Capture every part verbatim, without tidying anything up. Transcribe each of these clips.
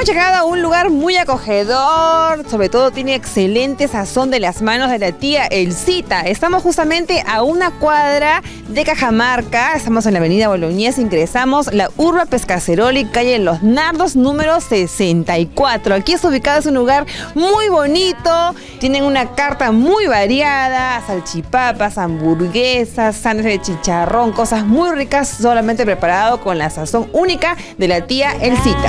Hemos llegado a un lugar muy acogedor, sobre todo tiene excelente sazón de las manos de la tía Elcita. Estamos justamente a una cuadra de Cajamarca, estamos en la avenida Boloñés, ingresamos la Urba Pescaceroli, calle Los Nardos, número sesenta y cuatro. Aquí está ubicado, es un lugar muy bonito, tienen una carta muy variada, salchipapas, hamburguesas, sándwiches de chicharrón, cosas muy ricas, solamente preparado con la sazón única de la tía Elcita.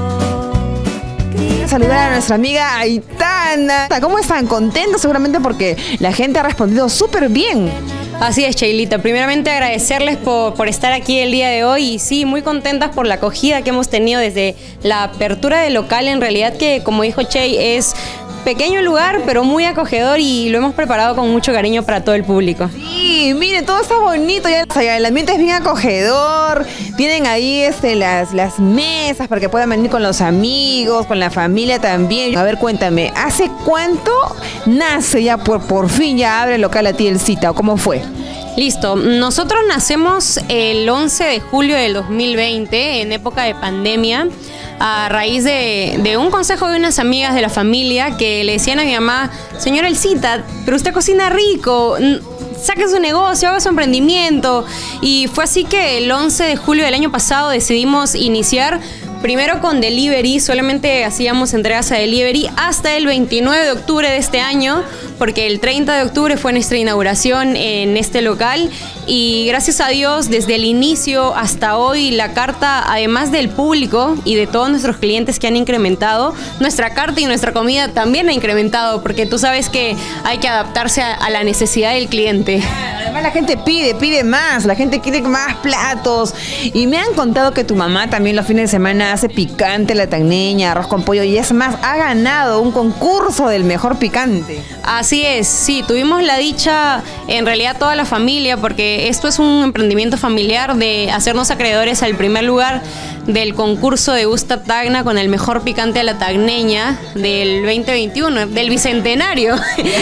Saludar a nuestra amiga Aitana. ¿Cómo están? ¿Contentos? Seguramente porque la gente ha respondido súper bien. Así es, Cheilita. Primeramente agradecerles por, por estar aquí el día de hoy y sí, muy contentas por la acogida que hemos tenido desde la apertura del local. En realidad que, como dijo Chey, es pequeño lugar, pero muy acogedor y lo hemos preparado con mucho cariño para todo el público. Sí, miren, todo está bonito, ya el ambiente es bien acogedor, tienen ahí este, las, las mesas para que puedan venir con los amigos, con la familia también. A ver, cuéntame, ¿hace cuánto nace ya, por, por fin ya abre el local la tía Elcita o cómo fue? Listo, nosotros nacemos el once de julio del dos mil veinte, en época de pandemia, a raíz de, de un consejo de unas amigas de la familia que le decían a mi mamá: señora Elcita, pero usted cocina rico, saque su negocio, haga su emprendimiento. Y fue así que el once de julio del año pasado decidimos iniciar primero con delivery, solamente hacíamos entregas a delivery hasta el veintinueve de octubre de este año, porque el treinta de octubre fue nuestra inauguración en este local y gracias a Dios desde el inicio hasta hoy la carta, además del público y de todos nuestros clientes que han incrementado, nuestra carta y nuestra comida también ha incrementado, porque tú sabes que hay que adaptarse a, a la necesidad del cliente. Además la gente pide, pide más, la gente quiere más platos y me han contado que tu mamá también los fines de semana hace picante, la tagneña, arroz con pollo y es más, ha ganado un concurso del mejor picante. Así es, sí, tuvimos la dicha, en realidad toda la familia, porque esto es un emprendimiento familiar de hacernos acreedores al primer lugar del concurso de Gusta Tacna con el mejor picante a la tagneña del veinte veintiuno, del bicentenario.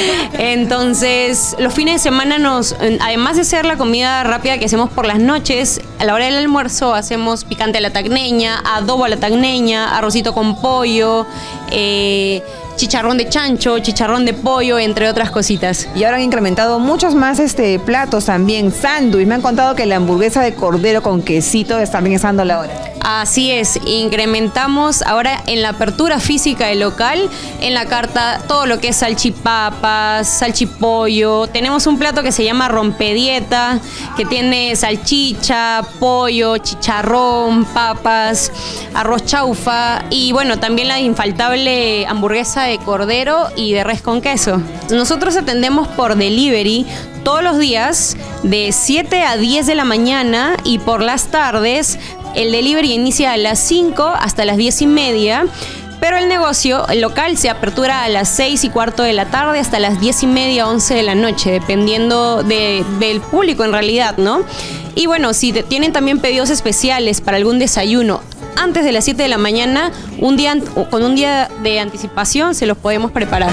Entonces, los fines de semana nos, además de hacer la comida rápida que hacemos por las noches, a la hora del almuerzo hacemos picante a la tagneña, adobo a la tagneña, arrocito con pollo, eh, chicharrón de chancho, chicharrón de pollo, entre otras cositas. Y ahora han incrementado muchos más este, platos también, sándwich. Me han contado que la hamburguesa de cordero con quesito está también estando a la hora. Así es, incrementamos ahora en la apertura física del local, en la carta, todo lo que es salchipapas, salchipollo. Tenemos un plato que se llama rompedieta, que tiene salchicha, pollo, chicharrón, papas, arroz chaufa y bueno, también la infaltable hamburguesa de cordero y de res con queso. Nosotros atendemos por delivery todos los días de siete a diez de la mañana y por las tardes el delivery inicia a las cinco hasta las diez y media, pero el negocio, el local, se apertura a las seis y cuarto de la tarde hasta las diez y media, once de la noche, dependiendo de, del público en realidad, ¿no? Y bueno, si te, tienen también pedidos especiales para algún desayuno antes de las siete de la mañana, un día, con un día de anticipación se los podemos preparar.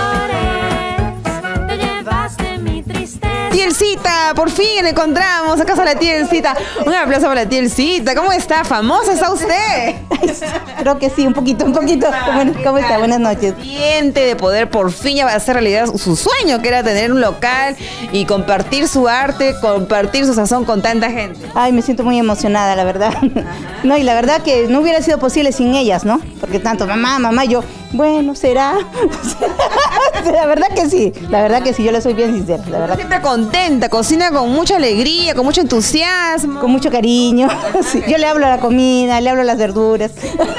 Tía Elcita, por fin la encontramos, acá está la tía Elcita. Un aplauso para la tía Elcita. ¿Cómo está? ¿Famosa está usted? Creo que sí, un poquito, un poquito. ¿Cómo, cómo está? Buenas noches. Siente de poder por fin ya va a hacer realidad su sueño, que era tener un local y compartir su arte, compartir su sazón con tanta gente. Ay, me siento muy emocionada, la verdad. No, y la verdad que no hubiera sido posible sin ellas, ¿no? Porque tanto mamá, mamá, yo, bueno, ¿será? La verdad que sí, la verdad que sí, yo le soy bien sincera, la verdad. Siempre contenta, cocina con mucha alegría, con mucho entusiasmo. Con mucho cariño. Sí, yo le hablo a la comida, le hablo a las verduras.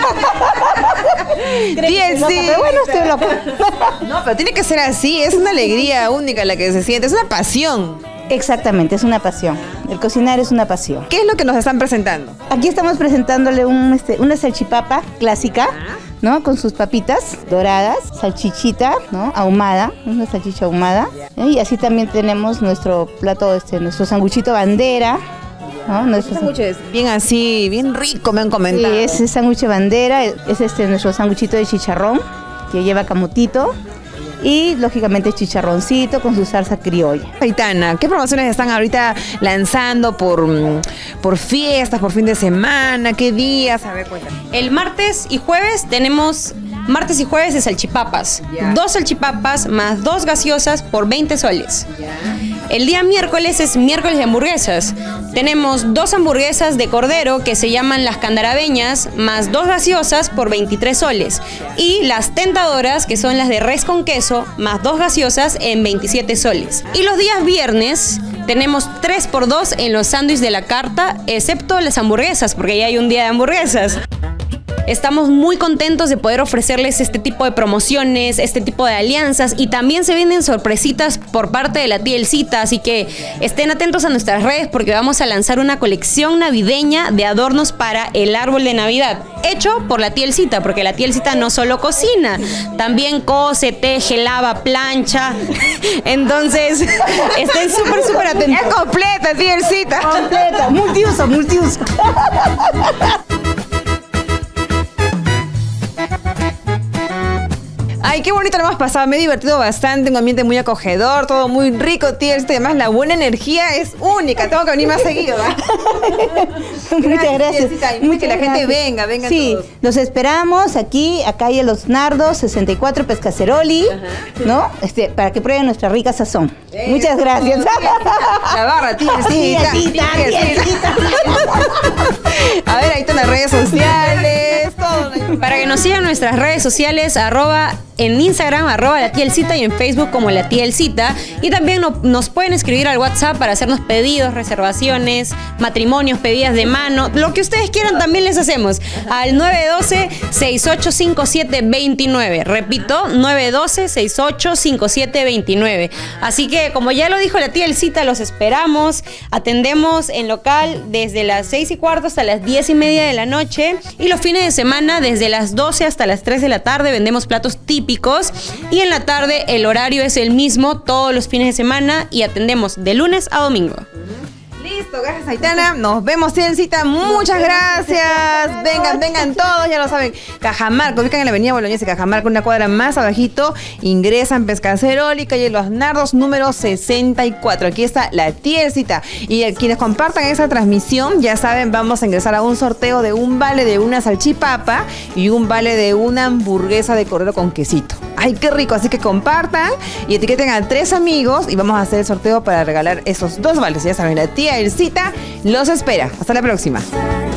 Tía Elcita. Pero bueno, estoy loca. No, pero tiene que ser así, es una alegría única la que se siente, es una pasión. Exactamente, es una pasión. El cocinar es una pasión. ¿Qué es lo que nos están presentando? Aquí estamos presentándole un, este, una salchipapa clásica, ¿no? Con sus papitas doradas, salchichita, ¿no? Ahumada, una salchicha ahumada. ¿Eh? Y así también tenemos nuestro plato, este, nuestro sanguchito bandera, ¿no? Nuestro sándwich es bien así, bien rico, me han comentado. Sí, es el sándwich bandera, es este nuestro sanguchito de chicharrón, que lleva camutito, y lógicamente chicharroncito con su salsa criolla. Aitana, ¿qué promociones están ahorita lanzando por, por fiestas, por fin de semana? ¿Qué días? A ver, cuéntame. El martes y jueves tenemos... Martes y jueves de salchipapas. Ya. Dos salchipapas más dos gaseosas por veinte soles. Ya. El día miércoles es miércoles de hamburguesas. Tenemos dos hamburguesas de cordero que se llaman las candarabeñas, más dos gaseosas por veintitrés soles. Y las tentadoras, que son las de res con queso, más dos gaseosas en veintisiete soles. Y los días viernes tenemos tres por dos en los sándwiches de la carta, excepto las hamburguesas, porque ya hay un día de hamburguesas. Estamos muy contentos de poder ofrecerles este tipo de promociones, este tipo de alianzas, y también se vienen sorpresitas por parte de la tía Elcita, así que estén atentos a nuestras redes porque vamos a lanzar una colección navideña de adornos para el árbol de Navidad, hecho por la tía Elcita, porque la tía Elcita no solo cocina, también cose, teje, lava, plancha. Entonces, estén súper, súper atentos. Es completa, tía Elcita. Completa, multiuso, multiuso. Ay, qué bonito lo hemos pasado, me he divertido bastante, un ambiente muy acogedor, todo muy rico, tía Elcita, y además la buena energía es única, tengo que venir más seguido, ¿verdad? Muchas gracias. Elcita, y Muchas que la gente gracias. venga, venga Sí, todos. los esperamos aquí, a calle Los Nardos, sesenta y cuatro Pescaceroli, ¿no? Este, para que prueben nuestra rica sazón. Eso. Muchas gracias. La barra, tía Elcita. Tía Elcita, tía tía Elcita. A ver, ahí están las redes sociales, todo. Para que nos sigan nuestras redes sociales, arroba en Instagram, arroba la tía Elcita, y en Facebook como la tía Elcita. Y también no, nos pueden escribir al WhatsApp para hacernos pedidos, reservaciones, matrimonios, pedidas de mano, lo que ustedes quieran también les hacemos. Al nueve uno dos, seis ocho cinco siete dos nueve. Repito, nueve uno dos, seis ocho cinco siete dos nueve. Así que, como ya lo dijo la tía Elcita, los esperamos. Atendemos en local desde las seis y cuarto hasta las diez y media de la noche. Y los fines de semana desde las doce hasta las tres de la tarde vendemos platos típicos. Y en la tarde el horario es el mismo todos los fines de semana y atendemos de lunes a domingo. Listo, gracias Aitana, nos vemos tía Elcita, muchas gracias, vengan, vengan todos, ya lo saben, Cajamarca, ubican en la avenida Boloñesa, Cajamarca, una cuadra más abajito, ingresan Pescaceroli, calle Los Nardos, número sesenta y cuatro, aquí está la tía Elcita, y a quienes compartan esa transmisión, ya saben, vamos a ingresar a un sorteo de un vale de una salchipapa y un vale de una hamburguesa de cordero con quesito. Ay, qué rico, así que compartan y etiqueten a tres amigos y vamos a hacer el sorteo para regalar esos dos vales, ya saben, la tía Elcita los espera. Hasta la próxima.